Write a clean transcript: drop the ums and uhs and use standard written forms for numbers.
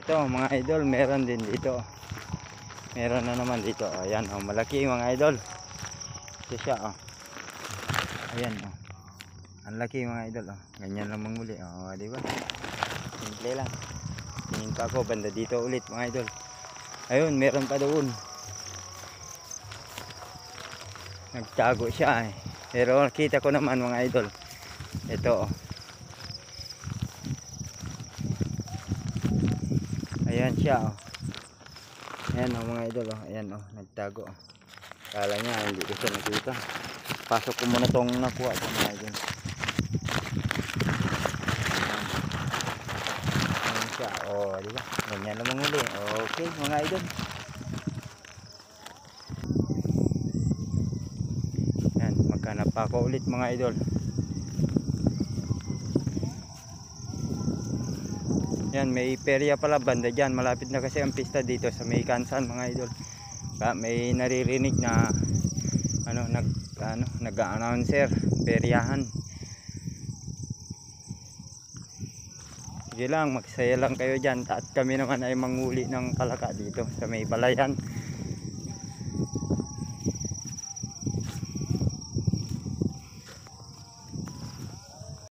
Ito mga idol, meron din dito. Meron na naman dito. Ayan, oh, malaki mga idol. Ito siya, oh. Ayan, oh. Ang laki mga idol, oh. Ganyan lang manguli, oh, di ba? Simple lang. Tingin pa ako banda dito ulit mga idol. Ayun, meron pa doon. Nagtago siya eh. Pero nakita ko naman mga idol. Ito, oh. Ayan siya, oh. Ayan, oh, mga idol, oh. Ayan, oh, nagtago, oh. Kala niya hindi ko siya nakita. Pasok ko muna tong nakuha ko mga idol. Ayan siya, oh, di ba? Ganyan lang manguli. Okay mga idol. Ayan, maghanap pa ako ulit mga idol. Yan, may perya pala banda dyan. Malapit na kasi ang pista dito sa may Kansan mga idol. May naririnig na nag-announcer peryahan. Sige lang, magsaya lang kayo dyan. At kami naman ay manguli ng palaka dito sa may balayan.